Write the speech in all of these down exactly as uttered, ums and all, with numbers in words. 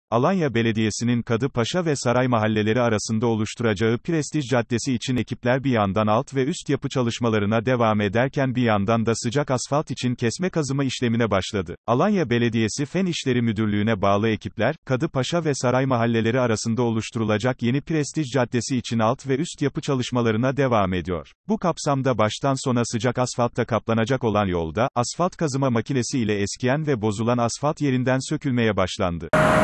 Alanya Belediyesi'nin Kadıpaşa ve Saray mahalleleri arasında oluşturacağı Prestij Caddesi için ekipler bir yandan alt ve üst yapı çalışmalarına devam ederken bir yandan da sıcak asfalt için kesme kazıma işlemine başladı. Alanya Belediyesi Fen İşleri Müdürlüğü'ne bağlı ekipler, Kadıpaşa ve Saray mahalleleri arasında oluşturulacak yeni Prestij Caddesi için alt ve üst yapı çalışmalarına devam ediyor. Bu kapsamda baştan sona sıcak asfaltla kaplanacak olan yolda, asfalt kazıma makinesi ile eskiyen ve bozulan asfalt yerinden sökülmeye başlandı.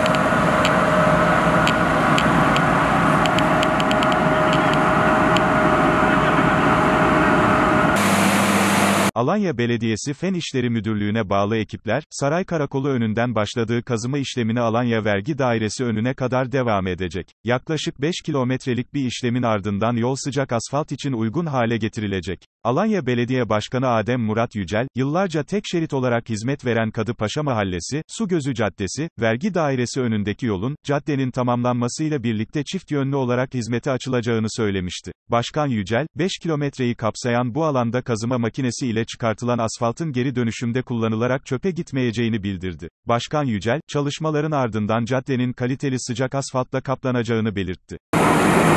Alanya Belediyesi Fen İşleri Müdürlüğü'ne bağlı ekipler, Saray Karakolu önünden başladığı kazıma işlemini Alanya Vergi Dairesi önüne kadar devam edecek. Yaklaşık beş kilometrelik bir işlemin ardından yol sıcak asfalt için uygun hale getirilecek. Alanya Belediye Başkanı Adem Murat Yücel, yıllarca tek şerit olarak hizmet veren Kadıpaşa Mahallesi, Sugözü Caddesi, Vergi Dairesi önündeki yolun, caddenin tamamlanmasıyla birlikte çift yönlü olarak hizmete açılacağını söylemişti. Başkan Yücel, beş kilometreyi kapsayan bu alanda kazıma makinesi ile çıkartılan asfaltın geri dönüşümde kullanılarak çöpe gitmeyeceğini bildirdi. Başkan Yücel, çalışmaların ardından caddenin kaliteli sıcak asfaltla kaplanacağını belirtti.